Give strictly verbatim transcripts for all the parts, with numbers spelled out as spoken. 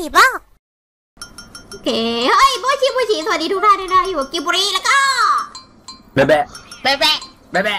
บ้าโอเคเฮ้ยโบชิโบชิสวัสดีทุกท่านด้วยนะอยู่กับกิบุรีแล้วก็แบะแบะแบะแบะแบะแบะ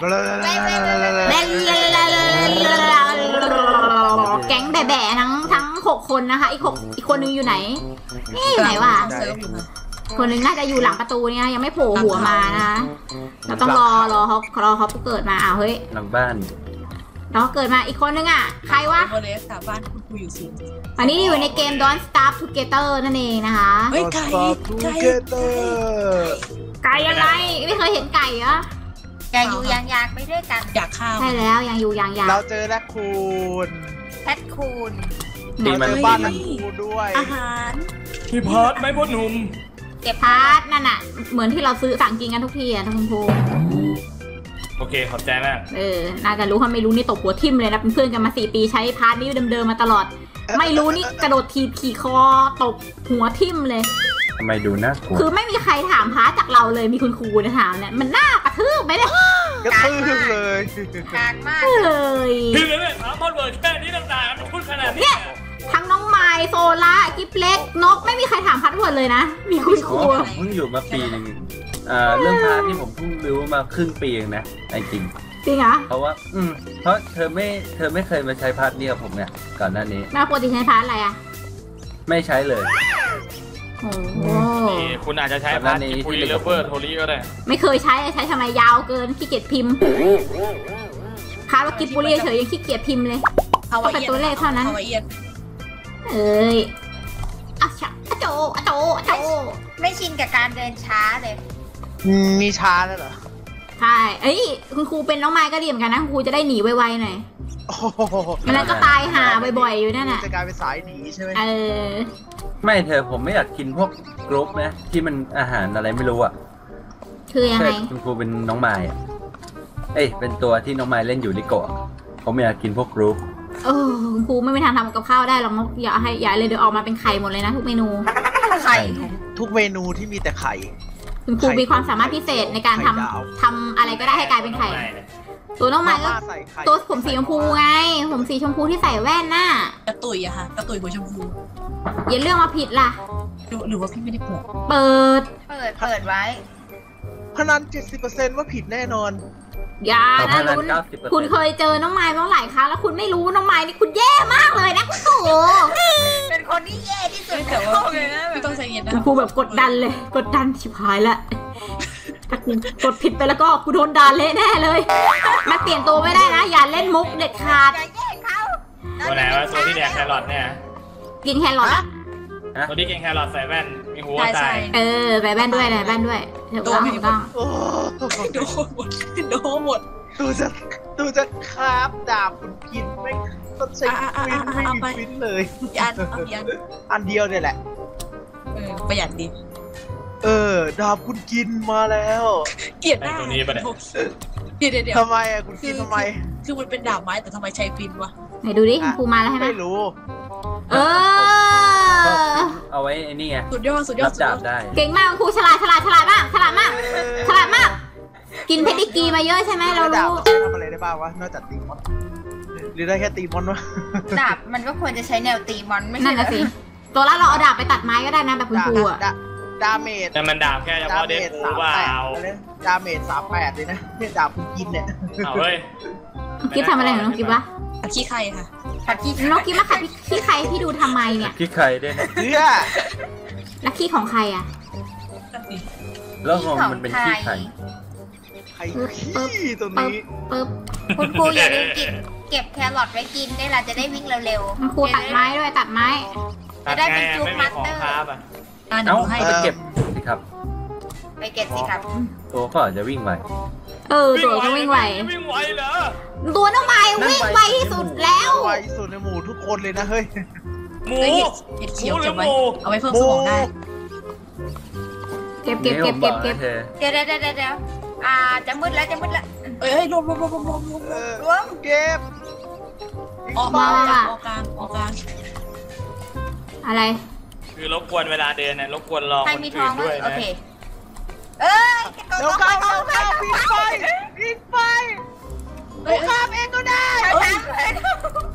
แก๊งแบะแบะทั้งทั้งหกคนนะคะอีกหกอีกคนนึงอยู่ไหนนี่อยู่ไหนวะคนนึงน่าจะอยู่หลังประตูเนี่ยยังไม่โผล่หัวมานะเราต้องรอรอเขารอเขาเกิดมาอ้าวเฮ้ยหลังบ้านเราเกิดมาอีกคนนึงอ่ะใครวะโมเลสค่ะบ้านคุณครูอยู่สิอันนี้อยู่ในเกม Don't Starve Together นั่นเองนะคะเฮ้ยไก่ไก่ไก่อะไรไม่เคยเห็นไก่เหรออยากอยู่ยางยางไปด้วยกันอยากข้าวใช่แล้วยังอยู่ยางยางเราเจอแรคคูนแพทคูนเราเจอบ้านแรคคูนด้วยอาหารพี่พอดไม่พ่อหนุ่มเก็บพาร์ทนั่นน่ะเหมือนที่เราซื้อสั่งกินกันทุกทีอะทุกคนพูโอเคขอบใจมากเออน่าจะรู้เขาไม่รู้นี่ตกหัวทิ่มเลยนะเป็นเพื่อนกันมาสี่ปีใช้พาร์ทนี้เดิมๆมาตลอดไม่รู้นี่กระโดดทีขี่คอตกหัวทิ่มเลยทำไมดูน่ากลัวคือไม่มีใครถามพาร์ทจากเราเลยมีคุณครูนะถามเนี่ยมันน่ากระทืบไหมเนี่ยกระทืบเลยกลางมากเลยพี่เลยถามพอดเวิร์ดแค่นี้ต่างๆมันพูดขนาดนี้ทั้งน้องไมล์โซล่ากิฟเล็กนกไม่มีใครถามพาร์ทเวิร์ดเลยนะมีคุณครูผมเพิ่งอยู่มาปีนึงเรื่องพาร์ทที่ผมเพิ่งรู้มาครึ่งปีเองนะไอ้จริงจริงเหรอเพราะว่าอืมเพราะเธอไม่เธอไม่เคยมาใช้พาร์ทนี้กับผมเนี่ยก่อนหน้านี้แม่ปกติใช้พาร์ทอะไรอ่ะไม่ใช้เลยโอ้คุณอาจจะใช้พาร์ทนี้คุยเลเวอร์โทรี่ก็ได้ไม่เคยใช้ใช้ทำไมยาวเกินขี้เกียจพิมพ์พาร์ทว่ากิฟบุรีเฉยยังขี้เกียจพิมพ์เลยก็เป็นตัวเลขเท่านั้นเอ้ยอะชะอะโจอะโจอะโจไม่ชินกับการเดินช้าเลยมีช้าแล้วเหรอใช่เอ้ยคุณครูเป็นน้องไม้ก็ดีเหมือนกันนะคุณครูจะได้หนีไวๆหน่อยมันแล้วก็ตายหาบ่อยๆอยู่นั่นแหละจะกลายเป็นสายหนีใช่ไหมเออไม่เธอผมไม่อยากกินพวกกรุ๊ปนะที่มันอาหารอะไรไม่รู้อ่ะคือยังไงคุณครูเป็นน้องไม้อ่ะเอ้ยเป็นตัวที่น้องไม้เล่นอยู่ลิโกะผมไม่อยากกินพวกกรุ๊ปเออคุณครูไม่มีทางทำกับข้าวได้หรอกอย่าให้อย่าเลยเดี๋ยวออกมาเป็นไข่หมดเลยนะทุกเมนูไข่ทุกเมนูที่มีแต่ไข่คุณครูมีความสามารถพิเศษในการทำทำอะไรก็ได้ให้กลายเป็นไข่ตัวน้องไม้ก็ตัวผมสีชมพูไงผมสีชมพูที่ใส่แว่นน่ะกระตุยอะค่ะกระตุยหัวชมพูอย่าเรื่องมาผิดล่ะหรือว่าพี่ไม่ได้เปิดเปิดเปิดเปิดไว้พนัน เจ็ดสิบเปอร์เซ็นต์ ว่าผิดแน่นอนอย่านะลุ้นคุณเคยเจอน้องไม้มาหลายครั้งแล้วคุณไม่รู้น้องไม้นี่คุณแย่มากเลยนะคุณครูเป็นคนที่แย่ที่สุดแต่ว่าพี่ต้องใจเย็นนะครูแบบกดดันเลยกดดันชิบหายละถ้าคุณกดผิดไปแล้วก็กูโดนด่าเละแน่เลยมาเปลี่ยนตัวไม่ได้นะอย่าเล่นมุกเด็ดขาดอย่าแย่งเขาตัวไหนวะตัวที่แดกแครอทเนี่ยกินแครอทตัวที่กินแครอทใส่แว่นมีหัวใจเออใส่แว่นด้วยใส่แว่นด้วยโดนถูกต้องโดนหมดโดนหมดตูจะตูจะคาบดาบคุณกินไม่ต้องใช้ฟินไม่มีฟินเลยอันอันเดียวเนี่ยแหละเออประหยัดดีเออดาบคุณกินมาแล้วเกลียดหน้าตัวนี้ปะเนี่ยเดี๋ยวเดี๋ยวทำไมอ่ะคุณกินทำไมคือมันเป็นดาบไม้แต่ทำไมใช้ฟินวะไหนดูดิครูมาแล้วใช่ไหมไม่รู้เออเอาไว้ไอ้นี่ไงสุดยอดสุดยอดจับได้เก่งมากครูฉลาดฉลาดฉลาดมากฉลาดมากฉลาดมากกินเพดิกีมาเยอะใช่ไหมเรารู้ทำอะไรได้บ้างวะนอกจากตีมอนหรือได้แค่ตีมอนวะดาบมันก็ควรจะใช้แนวตีมอนไม่ใช่นั่นนะสิตัวละเราเอาดาบไปตัดไม้ก็ได้นะแบบคุณครูอะดาเมจแต่มันดาบแค่เฉพาะเดฟฟูเปล่าดาเมจสามแปดเลยนะเนี่ยดาบคุณกินเนี่ยเอาเฮ้ยกิ๊บทำอะไรของน้องกิ๊บวะขัดขี้ใครค่ะขัดขี้น้องกิ๊บมาขัดขี้ใครพี่ดูทำไมเนี่ยขี้ใครได้เนี่ยแล้วขี้ของใครอ่ะแล้วของมันเป็นขี้ใครใครขี้ตัวนี้ปึ๊บคุณครูอย่าลืมเก็บเก็บแครอทไว้กินได้เราจะได้วิ่งเร็วๆคุณครูตัดไม้ด้วยตัดไม้จะได้เป็นจุ๊บมัตเตอร์เอาให้ไปเก็บสิครับไปเก็บสิครับตัวก็จะวิ่งไวเออตัวก็วิ่งไววิ่งไวเหรอตัวน้องไม้วิ่งไวที่สุดแล้วไวที่สุดในหมู่ทุกคนเลยนะเฮ้ยหมูเห็ดเขียวจะไว้เอาไว้เพิ่มสมองได้เก็บเก็บเก็บเก็บเก็บเดี๋ยวเดี๋ยวเดี๋ยวเดี๋ยวอ่าจะมืดแล้วจะมืดแล้วเอ้ยรวมรวมรวมรวมรวมรวมเก็บออกมาออกกลางออกกลางอะไรคือรบกวนเวลาเดินนะรบกวนรอคนอื่นด้วยนะเอ้ยเดี๋ยวเข้าเข้าเข้าปิดไฟปิดไฟกูข้ามเองก็ได้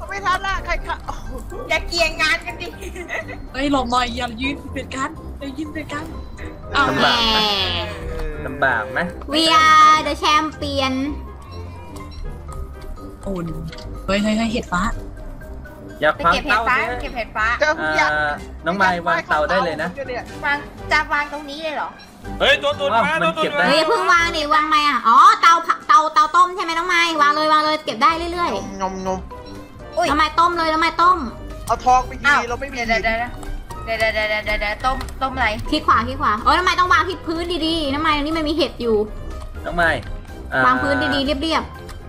ไม่ทันละใครค่ะอย่าเกี่ยงงานกันดิเฮ้ยหลบหน่อยอย่ายืนเป็นกันอย่ายืนเป็นกันเอาลำแหบากไหมมลำบากไหม we are the champion โอนเฮ้ยเฮ้ยเฮ้ยเห็ดฟ้าอยากไปฟังเก็บเห็ดเตาฟ้าใช่ไหมเก็บเห็ดฟ้าจะอยากอ่าน้องไม้วางเตาได้เลยนะวางจะวางตรงนี้เลยเหรอเฮ้ยตัวตุนอ้าวมามันตัวตุเก็นบได้มาเฮ้ยอย่าเพิ่งวางดิวางไหมอ่ะอ๋อเตาผักเตาเตาต้มใช่ไหมน้องไม้วางเลยวางเลยเก็บได้เรื่อยงมงมอุ้ยๆน้องไม้ต้มเลยน้องไม้ต้มเอาทองไปทีอ้าวเราไม่มีเดี๋ยวเดี๋ยวเดี๋ยวเดี๋ยวเดี๋ยวเดี๋ยวเดี๋ยวเดี๋ยวต้มต้มอะไรคลิกขวาคลิกขวาโอ้ยน้องไม้ต้องวางที่พื้นดีๆน้องไม้ตรงนี้มันมีเห็ดอยู่น้องไม้อ่วางพื้นดีๆเรียบ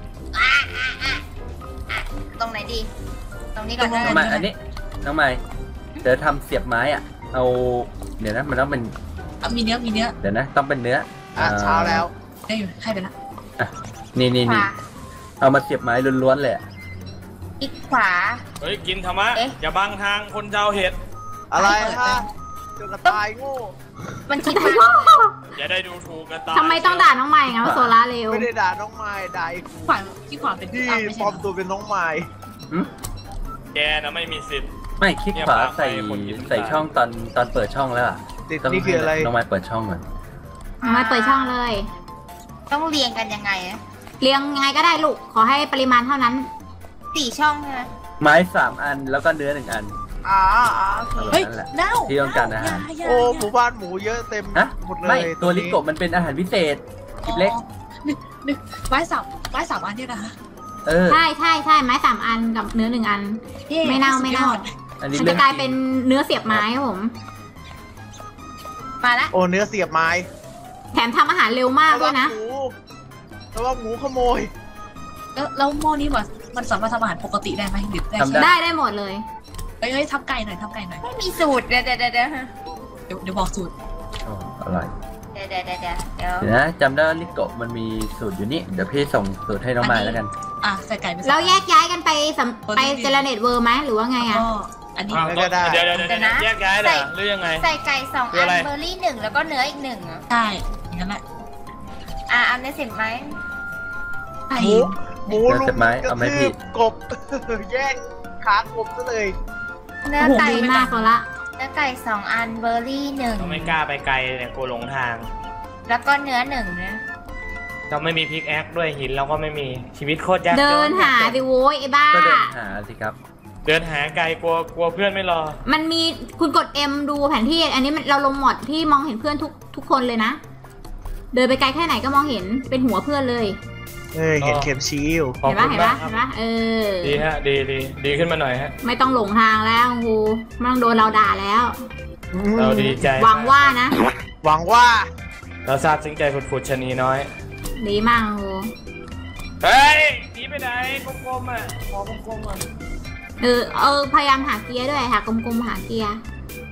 ตรงไหนดี ตรงนี้ก่อนน้องนะไม้อันนี้น้องไม้เดี๋ยวทำเสียบไม้อ่ะเอาเดี๋ยวนะมันต้องเป็นเอามีเนื้อมีเนื้อเดี๋ยวนะต้องเป็นเนื้ออ่ะเช้าแล้วได้อยู่ให้ไปละนี่นี่ขนี่วาเอามาเสียบไม้ล้วนๆเลยอะคลิกขวาเฮ้ยกินธรรมะเอ๊ะอย่าบังทางคนเจ้าเห็ดอะไรฮะจนกระตายโง่มันคิดมาอย่าได้ดูถูกกันตายๆทำไมต้องด่าน้องไม้งั้นว่าโซล่าเร็วไม่ได้ด่าน้องไม้ด่าไอ้กูขวาที่ขวาเป็นที่อ้าวไม่ปลใช่อมตัวเป็นน้องไม้แกนะไม่มีสิทธิ์ไม่คลิกขวาเนี่ยปากใส่ไปคนกินใส่ช่องตอนตอนเปิดช่องแล้วอ่ะติดต้องนี่คืออะไรน้องไม้เปิดช่องก่อนน้องไม้เปิดช่องเลยต้องเรียงกันยังไงอะเรียงยังไงก็ได้ลูกขอให้ปริมาณเท่านั้นสี่ช่องใช่ไหมไม้สามอันแล้วก็เนื้อหนึ่งอันอ๋ออ๋อโอเคเฮ้ยนั่นแหละเน่าที่ต้องการอาหารย่ย่โอ้ย่าหมู่บ้านหมูเยอะเต็มฮะหมดเลยไม่ตัวลิโกะมันเป็นอาหารพิเศษคลิปเล็กอ๋อหนึ่งหนึ่งไม้สามไม้สามอันเนี่ยนะคะเออใช่ใช่ใช่ไม้สามอันกับเนื้อหนึ่งอันย้ไม่เน่าไม่เน่าสุดยอดอันนี้มันเรื่จะองกลายจริงเป็นเนื้อเสียบไม้ครับผมมาละโอ้เนื้อเสียบไม้แถมทำอาหารเร็วมากด้วยนะระวังหมูขโมยแล้วแล้วหม้อนี้มันมันสามารถทำอาหารปกติได้ไหมหรือได้ทำได้ได้ได้หมดเลยเฮ้ยเฮ้ยทำไก่หน่อยทำไก่หน่อยไม่มีสูตรเดี๋ยวเดี๋ยวเดี๋ยวเดี๋ยวเดี๋ยวเดี๋ยวบอกสูตรโอ้อร่อยเดี๋ยวเดี๋ยวเดี๋ยวเดี๋ยวเดี๋ยวเดี๋ยวนะจำได้ว่าลิโกะมันมีสูตรอยู่นี่เดี๋ยวพี่ส่งสูตรให้น้องไม้แล้วกันอ่ะใส่ไก่ไปสัแล้วแยกย้ายกันไปสำไปเจเนเรตเวอร์ไหมหรือว่าไงแล้วอ่ะก็อันนี้อ้าวไม่ได้เดี๋ยวเดี๋ยวเดี๋ยวเดี๋ยวแยกย้ายเลยเหรอหรือยังไงใส่ไก่สองคืออัอะนไรเบอร์รี่หนึ่งแล้วก็เนื้ออีกหนึ่งอะใช่อย่างนั้นแหละอ่ะเอาเนื้อสิบไหมไก่หมูหมูเดี๋ยวลุเสียมบไม้กระเอาไหมทืพี่บกบ แย่งขากบซะเลยเนื้อไก่ดีมากโซละเนื้อไก่สองอันเบอร์รี่หนึ่งเราไม่กล้าไปไกลเนี่ยกลัวหลงทางแล้วก็เนื้อหนึ่งนะเราไม่มีพิกแอคด้วยหินเราก็ไม่มีชีวิตโคตรยากจเดินหาสิโว้ยไอ้บ้าก็เดินหาสิครับเดินหาไกลกลัวกลัวเพื่อนไม่รอมันมีคุณกด M ดูแผนที่ อันนี้มันเราลงหมดที่มองเห็นเพื่อนทุกทุกคนเลยนะ เดินไปไกลแค่ไหนก็มองเห็นเป็นหัวเพื่อนเลยเอ้ยเห็นเข็มชี้อยู่ขอบเห็นคุปะณเห็นมาปะกครับเห็นปะเออดีฮะดีดีดีขึ้นมาหน่อยฮะไม่ต้องหลงทางแล้วครูไม่ต้องโดนเราด่าแล้วเราดีใจหวังว่านะหวังว่าเราซาบซึ้งใจฝุดๆชะนีน้อยดีมากครูเฮ้ยหนีไปไหนกลมๆอ่ะขอกลมๆอ่ะเออเออพยายามหาเกียร์ด้วยหากลมๆหาเกียร์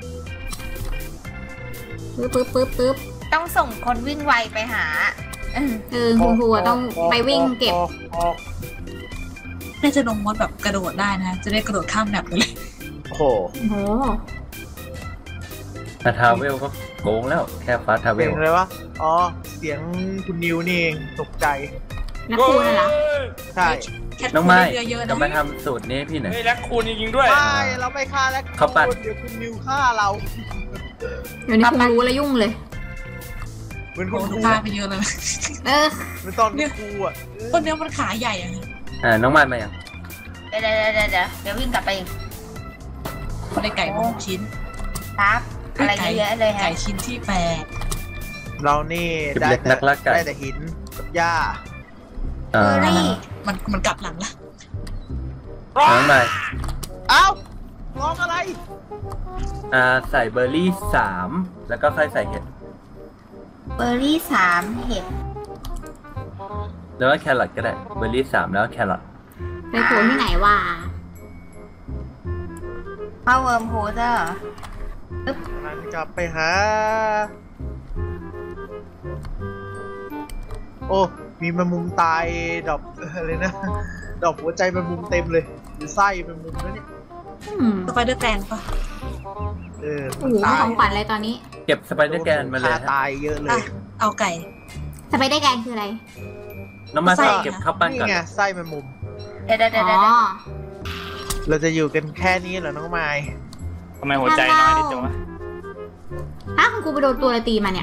ปึ๊บปึ๊บปึ๊บปึ๊บต้องส่งคนวิ่งไวไปหาเออเออคุณครูอะต้องไปวิ่งเก็บน่าจะลงมดแบบกระโดดได้นะจะได้กระโดดข้ามแบบไปเลยโอ้โหโอ้โหนาทาเวลก็โกงแล้วแค่ฟ้าทาเวเสียลงอะไรวะ อ๋อ เสียงคุณนิวนี่เองตกใจนักครูน่ะเหรอใช่แค่น้องไม้เรือเยอะจะนะมาทำสูตรนี้ให้พี่หน่อยเฮ้ยรักคูณจริงๆด้วยไม่เราไม่ฆ่าแล้วเขาปัดเดี๋ยวคุณนิวฆ่าเราเดี๋ยวนี้คุณรู้แล้วยุ่งเลยเหมือนโอ้คุณคดูรูพาไปเยอะเลยเออเหมือนตอนคุณครูอ่ะต้นเนี้ยมันขาใหญ่อะอ่าน้องไม้มาอย่างเดี๋ยวเดี๋ยวเดี๋ยวเดี๋ยวเดี๋ยววิ่งกลับไปอีกมันได้ไก่มาหกชิ้นครับอะไรเยอะๆเลยฮะไก่ชิ้นที่แปดเรานี่ได้แต่ได้แต่หินกับหญ้าอ่าเบอร์รี่มันมันกลับหลังละน้องไม้เอ้าร้องอะไรอ่าใส่เบอร์รี่สามแล้วก็ค่อยใส่เห็ดเบอร์รี่สามเห็ดแล้วก็แครอทก็ได้เบอร์รี่สามแล้วก็แครอทไปโผล่ที่ไหนวะข้าวเวิร์มโฮเตอร์หันกลับไปหา โอ้ มีแมงมุมตายดอกอะไรนะ ดอกหัวใจแมงมุมเต็มเลยหรือไส้แมงมุมแล้วเนี่ยอืมสไปเดอร์แตงปะเออโอ้โหของขวัญอะไรตอนนี้เก็บสไปเดอร์แกนมาเลยฆ่ฮะตายเยอะเลอ่ะยเอาไก่สไปได้แกงคืออะไรน้องไม้ใส่ใส่เก็บข้าวปั้นนี่ก่อนไงไส้แมงมุมเดี๋ยวเดี๋ยวเดี๋ยวอ๋อเดี๋ยวเราจะอยู่กันแค่นี้เหรอน้องไม้ทำไมหัวใจน้อยนิดจังวะอ้าวคุณครูไปโดนตัวอะไรตีมาเนี่ย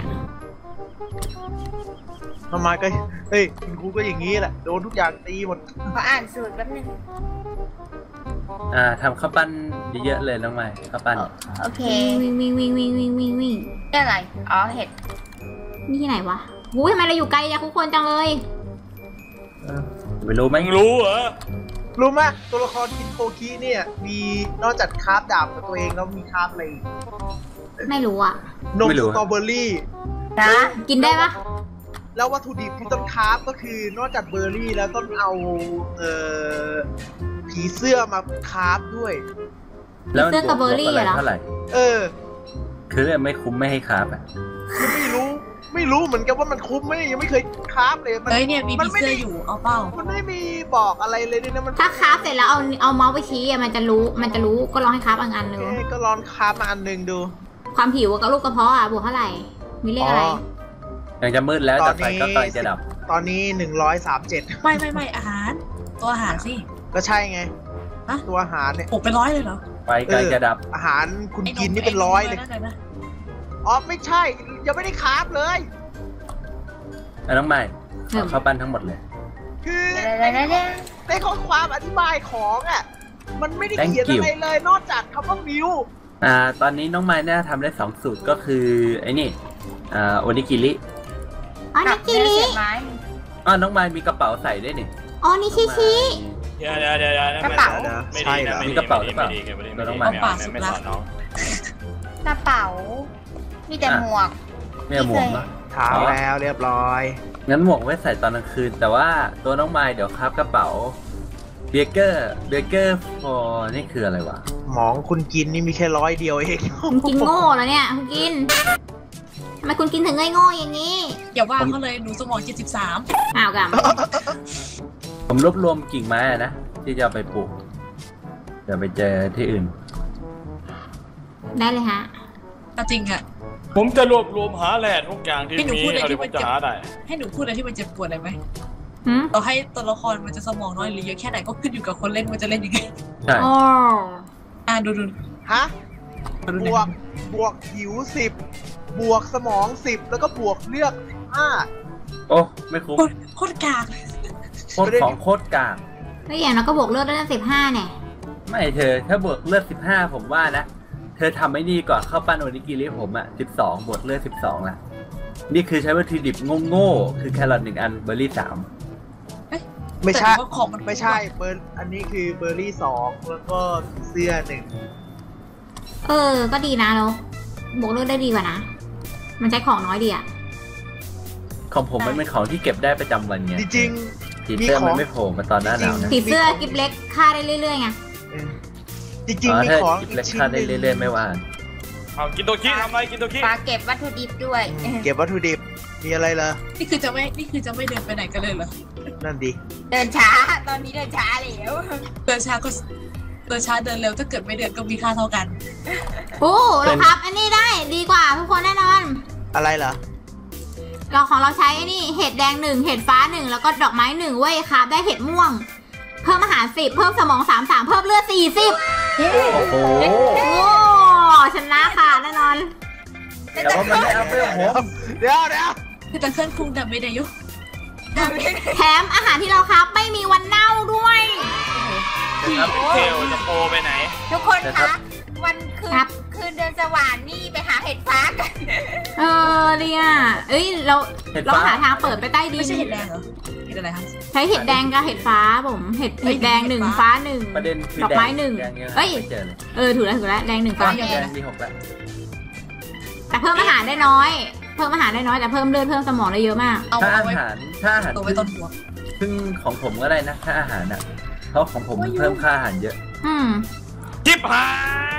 น้องไม้ก็เฮ้ยคุณครูก็อย่างนี้แหละโดนทุกอย่างตีหมดขออ่านสูตรแป๊บนึงอ่าทำข้าวปั้นเยอะๆเลยน้องใหม่ข้าวปั้นโอเควิ่งวิ่งวิ่งวิ่งวิ่งวิ่งวิ่งนี่อะไร อ๋อ เห็ดนี่ที่ไหนวะหูยทำไมเราอยู่ไกลจากทุกคนจังเลยเออไม่รู้ไหมมึงรู้เหรอรู้ไหมตัวละครคินโคคิเนี่ยมีนอกจากคราฟดาบกับตัวเองแล้วมีคราฟอะไรอีกไม่รู้อ่ะนมสตรอเบอรี่นะกินได้ปะแล้ววัตถุดิบที่ต้นคราฟก็คือนอกจากเบอร์รี่แล้วต้องเอาเอ่อผีเสื้อมาคราฟด้วยแล้วมันบวกลบอะไรเท่าไหร่เออคือไม่คุ้มไม่ให้คราฟอ่ะไม่รู้ไม่รู้เหมือนกันว่ามันคุ้มไหมยังไม่เคยคราฟเลยมัเฮ้ยเนี่ยมีมัผีไม่เสื้อได้อยู่เอาเป้ามันไม่มีบอกอะไรเลยด้วยนะมันถ้าคราฟเสร็จแล้วเอาเอาเมาส์ไปชี้อะมันจะรู้มันจะรู้ก็ลองให้คราฟอันอันหนึงแค่ก็ลองคราฟมาอันหนึ่งดูความหิวกับลูกกระเพาะอ่ะบวกเท่าไหร่ มีเลขอะไรยังจะมืดแล้วตอแต่นไฟนี้ก็กำลังจะดับตอนนี้หนึ่งร้อยสามเจ็ดไม่ไม่ไม่อาหาร ตัวอาหารสิก็ใช่ไงฮะตัวอาหารเนี่ยปลุกไปร้อยเลยเหรอไฟกำลังจะดับอาหารคุณไอ้กินนี่เป็นร้อยเลยไนั่นนะอ๋อไม่ใช่ยังไม่ได้คราฟเลยอ่ะน้องใหม่เอาข้าวปั้นทั้งหมดเลยคือเดี๋ยวเดี๋ยวเดี๋ยวในข้อความอธิบายของอ่ะมันไม่ได้เขียน Thank you อะไรเลยนอกจากคำว่ามิวอ่าตอนนี้น้องไม้น่าทำได้สองสูตรก็คือไอ้นี่อ่าโอนิกิริอ๋อนิกิริเสียบไม้อ๋อน้องไม้มีกระเป๋าใส่ด้วยนี่อ๋อนิชิชิเดี๋ยวเดี๋ยวเดี๋ยวเดี๋ยวกระเป๋าไม่ดีนะไม่มีดีกระเป๋าหรือเปไม่ล่าดีไม่ดีไม่ดีเราต้องไม่มาดีไม่สอนน้องกระเป๋า มีแต่หมวกเนี่ยหมวกเนอะถามแล้วเรียบร้อยงั้นหมวกไว้ใส่ตอนกลางคืน แต่ว่าตัวน้องไม้เดี๋ยวครับกระเป๋าเบเกอร์เบเกอร์ฟอร์นี่คืออะไรวะหมองคุณกินนี่มีแค่ร้อยเดียวเองคุณกินโง่แล้วเนี่ยคุณกินทำไมคุณกินถึงง่ายโง่อย่างนี้อย่าว่าเขาเลยหนูสมองเจ็ดสิบสามอ้าวกัมผมรวบรวมกิ่งไม้อะนะที่จะเอาไปปลูกเดี๋ยวไปเจอที่อื่นได้เลยฮะจริงอะผมจะรวบรวมหาแหล่ทุกอย่างที่ให้หนูมีพูดเลยเท่าที่ที่ผมันมจะเจ็บหาได้ให้หนูพูดอะไรที่มันเจ็บปวดอะไรไหมหืมต่อให้ตัวละครมันจะสมองน้อยหรือเยอะแค่ไหนก็ขึ้นอยู่กับคนเล่นมันจะเล่นยังไงใช่อ๋ออ่าดูดูฮะดูบดูวกบวกหิวสิบบวกสมองสิบแล้วก็บวกเลือกห้าโอ้ไม่คุ้มโคตรโคตรกากโคตรของโคตรกลางแล้วอย่างเราก็บวกเลือดได้ตั้งสิบห้าเนี่ยไม่เธอถ้าบวกเลือดสิบห้าผมว่านะเธอทำไม่ดีก่อนเข้าปั้นโอนิกิริผมอะสิบสองบวกเลือดสิบสองละนี่คือใช้วัตถุดิบโง่ๆคือแครอทหนึ่งอันเบอร์รี่สามไม่ใช่แต่ว่าของมันไม่ใช่เบอร์อันนี้คือเบอร์รี่สองแล้วก็เสื้อหนึ่งเออ ก็ดีนะเราบวกเลือดได้ดีกว่านะ มันใช้ของน้อยดีอะของผมมันเป็นของที่เก็บได้ประจำวันไงจริงผีเสื้อมันไม่โผล่มาตอนหน้าหนาวนะสีเสื้อกิฟเล็กฆ่าได้เรื่อยๆไงๆเออจริงอ๋อๆมีถ้าของกิบอีเล็กกชิ้นค่าหได้นึ่งเรื่อยๆไม่ว่าเอากินตัวขี้ทำอะไรกินตัวขี้ปลาเก็บวัตถุดิบด้วยอืมเก็บวัตถุดิบมีอะไรเหรอนี่คือจะไม่นี่คือจะไม่เดินไปไหนกันเลยเหรอนั่นดิเดินช้า ตอนนี้เดินช้าแล้วเดินช้าก็เดินช้าเดินเร็วถ้าเกิดไม่เดินก็มีค่าเท่ากันโอ้เราครับ อันนี้ได้ดีกว่าทุกคนแน่นอนอะไรเหรอเราของเราใช้ไอ้นี่เห็ดแดงหนึ่งเห็ดฟ้าหนึ่งแล้วก็ดอกไม้หนึ่งเว้ยครับได้เห็ดม่วง เพิ่มอาหารสิบเพิ่มสมองสามสามเพิ่มเลือดสี่สิบโอ้โหโอ้ชนะค่ะแน่นอนแต่ว่ามันไม่เอาเพื่อผมเดี๋ยวเดี๋ยวคือแต่เครื่องปรุงดับไม่ได้อยุแถมอาหารที่เราครับไม่มีวันเน่าด้วยครับเทลจะโปรไปไหนทุกคนนะครัคะบวันคืนครับคืนเดือนสว่านนี่ไปหาเห็ดฟ้ากันเออดีอ่ะเอ้ยเราเห็ดเราฟ้าหาทางเปิดไปใต้ดิไม่นใช่เห็ดแดงเหรอเห็ดอะไรคะใช้เห็ดแดงกับเห็ดฟ้าผมเห็ดเฮ้เห็ยดแดงหนึ่งเห็ดฟ้าฟ้าหนึ่งประเด็นคือดอกไม้หนึ่งแดยังเอ้ยไม่เจอเลยเออถูกแล้วถูกแล้วแดงหนึ่งฟ้าแดงมีหกแล้วแต่เพิ่มอาหารได้น้อย เพิ่มอาหารได้น้อยแต่เพิ่มเลือดเพิ่มสมองได้เยอะมากเอาถ้าเอาอาไว้หารถ้าอาหารตัวไว้ต้นหัวซึ่งของผมก็ได้นะถ้าอาหารอ่ะเพราะของผมมันเพิ่มค่าอาหารเยอะอืมจิบหาย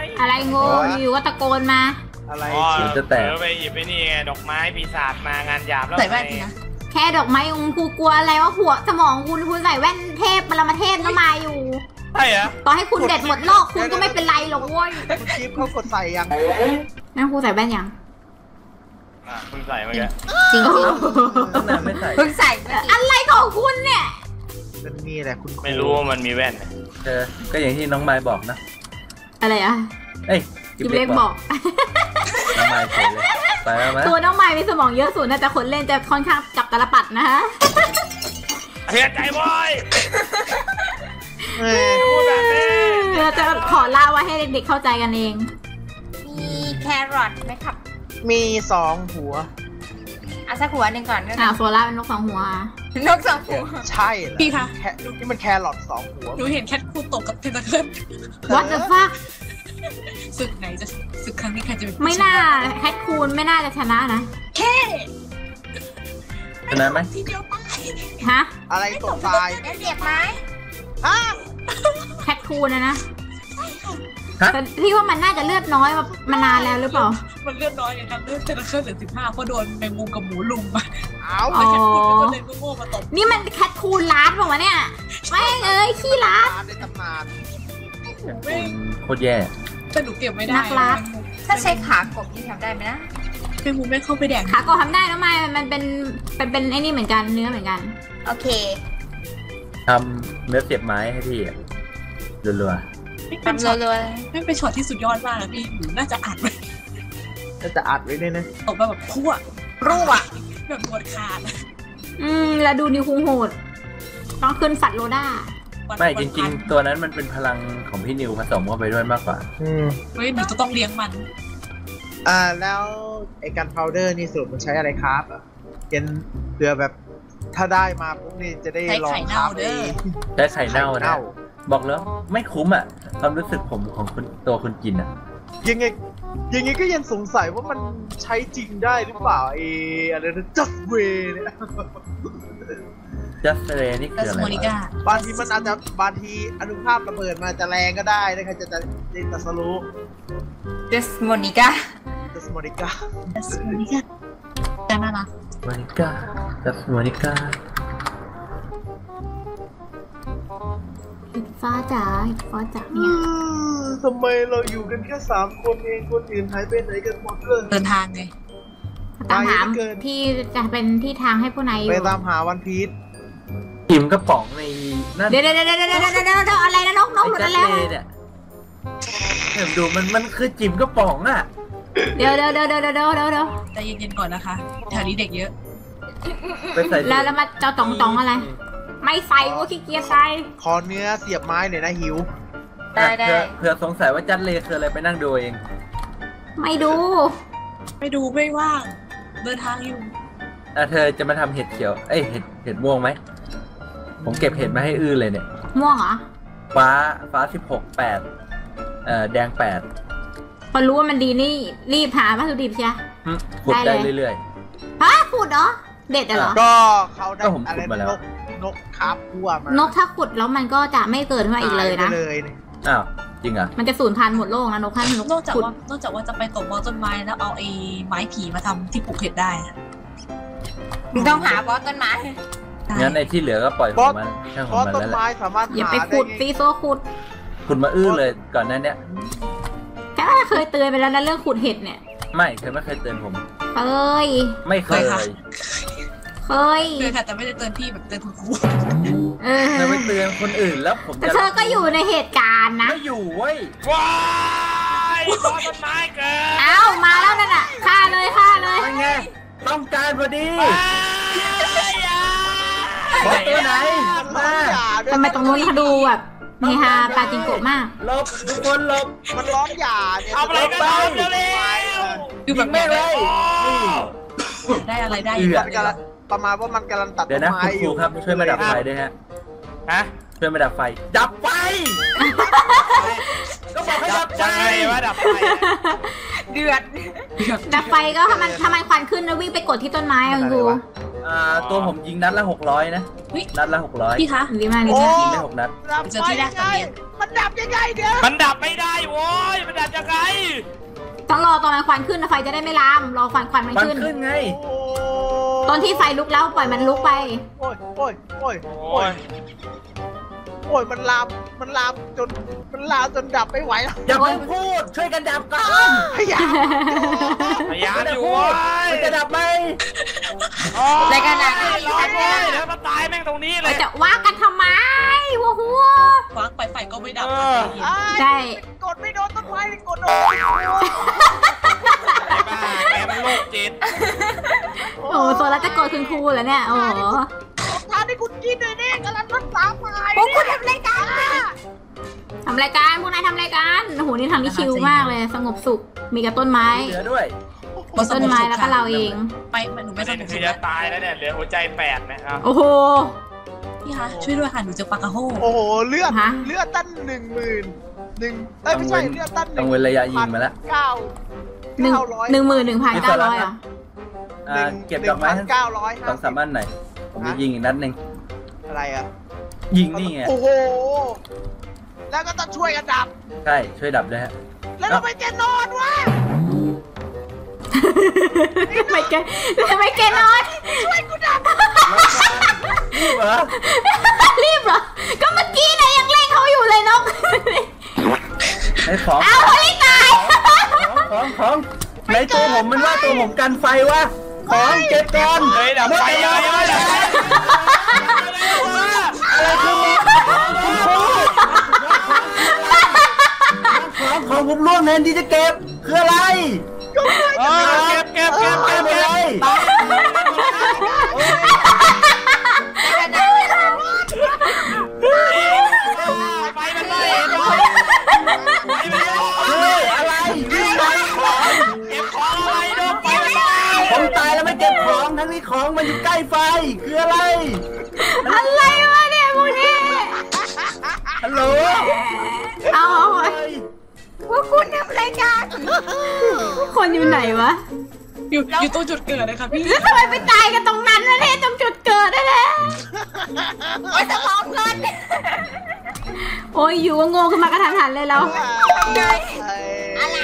อะไรงงอยู่ก็ตะโกนมาอะไรอ๋อเดี๋ยวจะแตกเดี๋ยวไปหยิบไปนี่ไงดอกไม้ปีศาจมางานหยาบแล้วใส่แว่นสินะแค่ดอกไม้องครูกลัวอะไรว่าหัวสมองคุณคุณใส่แว่นเทพปรมาเทพก็มาอยู่ใช่เหรอต่อให้คุณเด็ดหมดโลกคุณก็ไม่เป็นไรหรอกเว้ยคุณจิ๊บเขากดใส่ยังนั่นครูใส่แว่นยังอ่ะคุณใส่มาแกจริงจริงตั้งนานไม่ใส่เพิ่งใส่เมื่อกี้อะไรของคุณเนี่ยเป็นนี่แหละคุณครูไม่รู้ว่ามันมีแว่นเออก็อย่างที่น้องไม้บอกนะอะไรอ่ะเอ้ยจิบเล็กบอกน้องไม้เฉยเลยไปแล้วไหมตัวน้องไม้มีสมองเยอะสุดนะแต่คนเล่นจะค่อนข้างจับตาลปัดนะฮะเสียใจบ่อยเอ้ยพูดแบบนี้เราจะขอเล่าไว้ให้เด็กๆเข้าใจกันเองมีแครอทไหมครับมีสองหัวเอาสักหัวหนึ่งก่อนก็อ่าได้โซล่าเป็นนกสองหัวนกสองหัวใช่เหรอพี่คะแค่นี่มันแครอทสองหัวหนูเห็นแคทคูตกกับเทนตาเคิล What the fuck ศึกไหนจะศึกครั้งนี้ใครจะเป็นผู้ไม่น่าแฮกคูนไม่น่าจะชนะนะแค่ชนะไหมทีเดียวตายฮะอะไรตกตายได้เสียบไหมฮะแฮกคูนนะนะฮะแต่พี่ว่ามันน่าจะเลือดน้อยมานานแล้วหรือเปล่ามันเลือดน้อยอย่างนั้นเลือดเทนตาเคิลเหลือสิบห้าเพราะโดนแมงมุมกับหมูลุมมาเอาอ๋อแคทคูนก็เลยโง่ๆมาตบนี่มันแคทคูนล้านเปล่าวะเนี่ยไม่งเอ้ยขี้ล้านในตำนานโคตรแย่แต่หนูเก็บไม่ได้นักรักถ้าใช้ขากบนี่ทำได้ไหมนะแมงมุมไม่เข้าไปแดกขาก็ทำได้นะไม่มันเป็นเป็นเป็นไอ้นี่เหมือนกันเนื้อเหมือนกันโอเคทำเนื้อเสียบไม้ให้พี่อะรัวเป็นทำช็อตรัวไม่เป็นช็อตที่สุดยอดมากนะพี่หนูน่าจะอัดไว้ก็จะอัดไว้ด้วยนะตบมาแบบพั่วๆรั่วแบบหมดขาดอืมแล้วดูนิวคุงโหดต้องขึ้นฝัดโรด้าๆไม่จริงๆ ตัวนั้นมันเป็นพลังของพี่นิวผสมเข้าไปด้วยมากกว่าอืมเฮ้ยหนูจะต้องเลี้ยงมันอ่าแล้วไอ้กันพาวเดอร์นี่สรุปมันใช้อะไรครับอ่ะเกนเผื่อแบบถ้าได้มาปุ๊บนี่จะได้ใช้ลองไข่คเน่ารับเด้อได้ไข่เน่าไข่นะ บอกแล้วไม่คุ้มอ่ะความรู้สึกผมของคุณตัวคุณกินอ่ะยังไงยังไงก็ยังสงสัยว่ามันใช้จริงได้หรือเปล่าไอ้อะไรนะ just way เนี่ย just say นี่แต่คือสอะไรโมนิก้าวบางทีมันอาจจะบางทีอนุภาพระเบิดมาจะแรงก็ได้นะใครจะจะจะจะสรู้เดสโมนิก้า just Monica แต่สโมนิก้าแต่น่ารักโมนิก้า just โมนิก้าอิดฟ้าจ๋าอิดฟ้าจ๋าอืเนี่ยมทำไมเราอยู่กันแค่สามคนเองคนอื่นหายไปไหนกันหมดเลยเดินทางไงตามหาไปเกินที่จะเป็นที่ทางให้ผู้นายอไปยู่ตามหาวันพีชจิมกระป๋องในนั่นเดี๋ยวเดี๋ยวเดี๋ยวเดี๋ยวเดี๋ยวเดี๋ยวเดี๋ยวอะไรนะนกนกหลุดไอ้แล้วจัดเลยเนี่ยเห็นดูมันมันคือจิมกระป๋องอ่ะเดี๋ยวเดี๋ยวเดี๋ยวเดี๋ยวเดี๋ยวเดี๋ยวเดี๋ยวใจเย็นๆก่อนนะคะแถวนี้เด็กเยอะไปใส่แล้วแล้วมาเจ้าตองตองอะไร ไม่ใส่ว่าขี้เกียจใส่ขอเนื้อเสียบไม้หน่อยนะหิวได้ได้เผื่อเผื่อสงสัยว่าจัดเลยคืออะไรไปนั่งดูเองไม่ดูไม่ดูไม่ว่างเดินทางอยู่อ่ะเธอจะมาทำเห็ดเขียว เอ้ยเห็ดเห็ดม่วงไหม ผมเก็บเห็ดมาให้อื้อเลยเนี่ยม่วงเหรอฟ้าฟ้าสิบหกแปดเอ่อแดงแปดพอรู้ว่ามันดีนี่รีบหาวัตถุดิบใช่ไหมหึขุดได้ได้เลยเรื่อยฮะขุดเหรอ เด็ดเหรอก็เขาได้ก็ผมอะไรขุดมาแล้วนกนกคาบพัวมานกถ้าขุดแล้วมันก็จะไม่เกิดขึ้นมาอีกเลยนะหาไปเลยเนี่ยๆ อ้าว จริงเหรอ่ะมันจะสูญพันธุ์หมดโลกนะนกถ้านกนอกจากขุดว่านอกจากว่าจะไปตกบอต้นไม้แล้วเอาไอ้ไม้ผีมาทำที่ปลูกเห็ดได้อะมึงต้องหาบอสต้นไม้งั้นไอ้ที่เหลือก็ปล่อยของมันช่างขเพองราะมันต้นแล้วแหละไม้สามารถอย่าหาไปได้ขุดไงซีโซขุดคุณมาอื้อเลยก่อนหนั้นเนี้ยแค่ว่าเคยเตือนไปแล้วนะเรื่องขุดเห็ดเนี่ยไม่เคยไม่เคยเตือนผมเคยไม่เคยเคยเคยค่ะแต่ไม่ได้เตือนพี่แบบเตือนคุณครูเออเธอไปเตือนคนอื่นแล้วผมแต่จะเธอก็อยู่ในเหตุการณ์นะไม่อยู่เว้ยว้ายรอต้นไม้เกินเอ้ามาแล้วนั่นน่ะฆ่าเลยฆ่าเลยไม่ไง ต้องการพอดีว้ายอย่าขอตัวไหนมันร้อมานหยาด้วยทำไมตรงนู้นเขาดูแบบเฮฮาปาจิงโกะมากหลบทุกคนหลบมันร้อนหยาเนี่ยเอาอะไรกันไปเอาเร็วเร็วคือแบบไม่อยากเลได้ยนี่ได้อะไรได้เอื้อมันกำลังประมาณว่ามันกำลังตัดเดี๋ต้ยวน นะไม้คุณอครูยู่ครับช่วยมาดับไฟด้วยฮะฮะช่วยมาดับไฟ ดับไฟ ก็บอกให้ดัดับบไฟยังไงวะดับไฟเดือดดับไฟก็ถ้ามันถ้ามันควันขึ้นแล้ววิ่งไปกดที่ต้นไม้อะคุณครูอ่าตัวผมยิงนัดละหกร้อยนะ นัดละหกร้อยพี่คะดีมากดีโอ้มากยิงได้หกนัดดับไฟยังไงมันดับยังไงเดี๋ยวมันดับไม่ได้โว้ยมันดับยังไงต้องรอตอนมันควันขึ้นนะไฟจะได้ไม่ลาม รอควันควันมันมันขึ้นขึ้นไงโอ้ตอนที่ไฟลุกแล้วปล่อยมันลุกไปโอ้ยโอ้ยโอ้ยโอ้โอ้ยยโอ้ยมันลามมันลามจนมันลามจนดับไม่ไหวแล้วอย่าเพิ่งพูด ช่วยกันดับก่อนพยายามพพยายามอยู่มันจะดับไหมในขณะที่ร้อฉันนเลเนี่ยยแล้วมาตายแม่งตรงนี้เลยจะว่ากันทำไมหัวหัวควักไปไฟก็ไม่ดับได้กดไม่โดนต้นไม้กดโดนแกมันโรคจิตโอ้โซล่าจะโกรธคุณครูเหรอเนี่ยโอ้ทานให้คุณกินเลยนี่กำลังรักษาไม้พวกคุณทำอะไรกันทำรายการพวกนายทำรายการโอ้โหนี่ทำที่ชิลมากเลยสงบสุขมีกับต้นไม้เหลือด้วยต้นไม้แล้วก็เราเองไปหนูปไม่ระสเด็นนุกคือจะตายแล้วเนี่ยเหลือหัวใจแปดนะครับโอ้โหพี่คะช่วยด้วยค่ะหนูเจอปลากระโฮโอ้โหเลือดฮะเลือดตั้นหนึ่งหมื่นหนึ่งเอ้ยไม่ใช่เลือดตั้นหต้นึ่อง งเว้นระยะยิงมาแล้วเก้าหนึ่งเก้าร้อยหนึ่งหมื่นหนึ่งพันเก้าร้อยเหรออ่าเก็บดอกไม้เก้าร้อยสองสามอันหน่อยผมจะยิงอีกนัดหนึ่งอะไรอ่ะยิงนี่ไงโอ้โหแล้วก็ต้องช่วยกันดับใช่ช่วยดับด้วยฮะแล้วทำไมแกนอนวะไม่แกไม่แกนอนช่วยกูดับนี่เหรอรีบเหรอก็เมื่อกี้นายยังเล่นเขาอยู่เลยนกไอ้ของเอาเขาไม่ตายของของในตัวผมมันว่าตัวผมกันไฟวะของเก็บก่อนเฮ้ยดับไฟเยอะๆเลยอะไรคือมึงคุณครูของของผมร่วงแทนที่จะเก็บคืออะไรเออเก็บเก็บเก็บไปเก็บหมดเก็เลบยไฟมันไล่ไฟมันไล่เฮ้ยอะไรวิ่งไปของเก็บของอะไรดอกไฟมันไล่ผมตายแล้วไม่เก็บของทั้งนี้ของมันอยู่ใกล้ไฟคืออะไรอะไรวะเนี่ยพวกนี้ฮัลโหลเอาเฮ้ยพวกคุณทำอะไรกันคนอยู่ไหนวะอยู่อยู่ตรงจุดเกิดเลยค่ะพี่แล้วทำไมไปตายกันตรงนั้นวะเนี่ยตรงจุดเกิดได้แล้วโอ้ยสมองเงินโอ้ยอยู่ก็โง่ขึ้นมากระทันหันเลยเราอะไร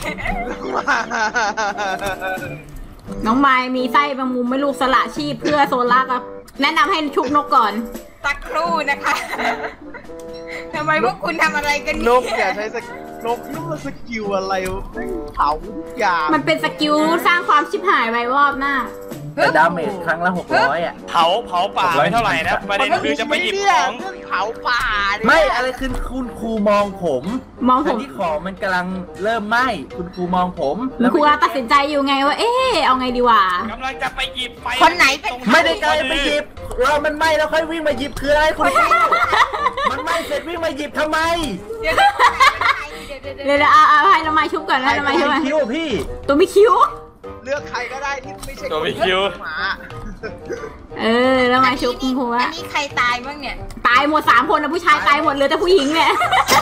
น้องไม้มีไส้บางมุมไม่ลูกสละชีพเพื่อโซล่ากับแนะนำให้ชุบนกก่อนสักครู่นะคะทำไมพวกคุณทำอะไรกันนเนี่ยกอย่าใช้สกนกนี่มันสกิลอะไรวะเผาทุกอย่างมันเป็นสกิลสร้างความชิบหายไว้รอบหน้าแต่ดาเมจครั้งละหกร้อยอ่ะเผาเผาป่าไม่เท่าไหร่นะประเด็นคือจะไปหยิบเนี่ยของเรื่องเผาป่าเนี่ยไม่อะไรคือคุณครูมองผมมองผทั้มงที่ของมันกำลังเริ่มไหม้คุณครูมองผมแล้วครูกำลังตัดสินใจอยู่ไงว่าเอ๊ะเอาไงดีวะกำลังจะไปหยิบไฟคนไหนเป็นไม่ได้ไกลไปหยิบเรามันไหม้แล้วค่อยวิ่งมาหยิบคืออะไรคุณครูมันไหม้เสร็จวิ่งมาหยิบทำไมเดี๋ยวเดี๋ยวเดี๋ยวเอาเอาให้น้องไม้ชุบก่อนนะน้องไม้ชุบก่อนคิวพี่ตัวไม่คิ้วเลือกใครก็ได้ที่ไม่ใช่ตัวไม่คิวหมาเออแล้วไม้ชุบคุณครูอัอะนนี้ใครตายบ้างเนี่ยตายหมดสามคนนะผู้ชายตายหมดเหลยแต่ผู้หญิงเนี่ย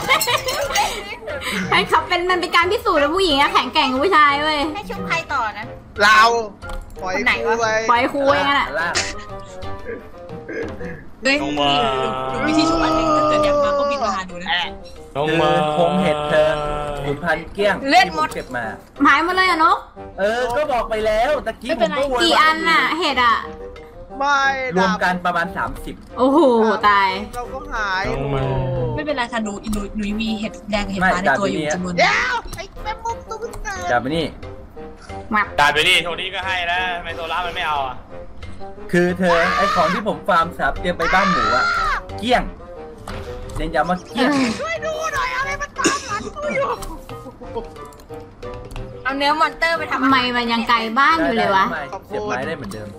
ไอ้ครับเป็นมันเป็นการพิสูจน์แล้วผู้หญิงอะแข็งแกร่งกว่าผู้ชายเว้ยให้ชุบใครต่อนะเราปล่อยคนไหนกูวะไปปล่อยครูเองอะลากเฮ้ยหนูมีที่ชุบอันหนึ่งถ้าเกิดอยากมาก็บินมาหาหนูนะลงคือมาผงเห็ดเธอขุนพันเกลี้ยงเลือดหมดที่ผเก็บมาหายหมดเลยอะนกเออ ก็บอกไปแล้วตะกี้ผมก็วนกี่อันอะเห็ดอะไม่รวมกันประมาณสามสิบโอ้โหตายเราก็หายลงมาไม่เป็นไรค่ะหนูหนูหนูมีเห็ดแดงกับเห็ดไม่ฟ้าในตัวอยู่ดาบจำนวนเดี๋ยวไอ้แม่มุกตัวมันเกิดจับไปนี่มับด่านไปดิโทนี่ก็ให้แล้วทำไมโซล่ามันไม่เอาอ่ะคือเธอไอของที่ผมฟาร์มสับเตรียมไปบ้านหมูอะเกลี้ยงเน้นย้ำว่าเกลี้ยงช่วยดูหน่อยอะไรมันตามหลังกูอยู่เอาเนื้อมอนเตอร์ไปทำทำไมมันยังไกลบ้านอยู่เลยวะได้เสียบไม้ได้เหมือนเดิม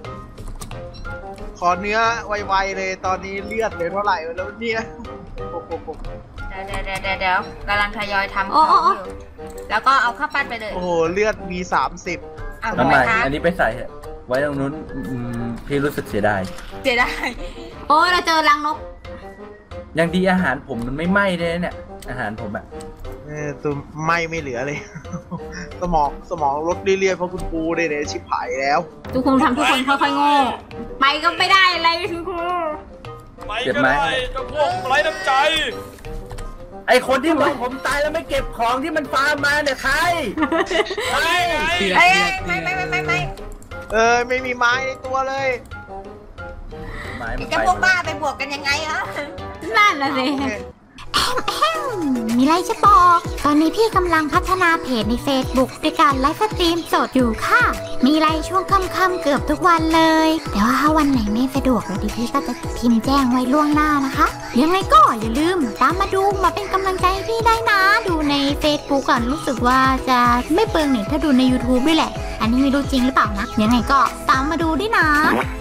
ขอเนื้อไวๆเลยตอนนี้เลือดเหลือเท่าไหร่แล้วเนี่ยโอ้โหเดี๋ยวเดี๋ยวเดี๋ยวเดี๋ยวกำลังทยอยทำขโอ้องโอ้โอ้อยู่ แล้วก็เอาข้าวปั้นไปเลยโอ้โหเลือดมีสามสิบเอาทำทำไมไมคะอันนี้ไปใส่เถอะไว้ตรงนู้นอืมพี่รู้สึกเสียดายเสียดายโอ้ยเราเจอรังนกยังดีอาหารผมมันไม่ไหม้เลยเนี่ย อาหารผมอะเออตัวไม่ไม่เหลือเลย สมองสมองลดเรื่อยๆเพราะคุณครูได้เนี่ยชิบหายแล้วทุกคนทำทุกคนค่อยๆโง่ไปก็ไม่ได้อะไรคุณครูไปก็ได้เจ้าพวกไร้น้ำใจไอคนที่บอกผมตายแล้วไม่เก็บของที่มันฟาร์มมาเนี่ยใครใครเอ้ยไม่ไม่ไม่ไม่ไม่เออไม่มีไม้ในตัวเลยไม้มันจะไปพวกบ้าไปบวกกันยังไงฮะนั่นน่ะสิโอเคมีอะไรจะบอก ตอนนี้พี่กำลังพัฒนาเพจใน Facebook ด้วยการไลฟ์สตรีมสดอยู่ค่ะ มีไลฟ์ช่วงค่ำๆเกือบทุกวันเลย แต่ว่าถ้าวันไหนไม่สะดวกเดี๋ยวพี่ก็จะพิมพ์แจ้งไว้ล่วงหน้านะคะ ยังไงก็อย่าลืมตามมาดูมาเป็นกำลังใจให้พี่ได้นะ ดูใน Facebook ก่อนรู้สึกว่าจะไม่เปลืองเน็ตถ้าดูใน YouTube ด้วยแหละ อันนี้ไม่รู้จริงหรือเปล่านะ ยังไงก็ตามมาดูด้วยนะ